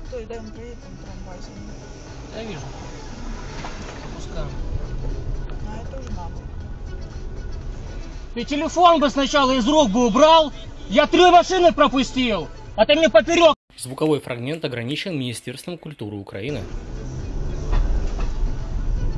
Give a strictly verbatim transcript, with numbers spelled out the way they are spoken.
Стой, дай он приедет, там трамвай за ним. Я вижу. Пускай. А это уже надо. Ты телефон бы сначала из рук бы убрал. Я три машины пропустил, а ты мне поперек. Звуковой фрагмент ограничен Министерством культуры Украины.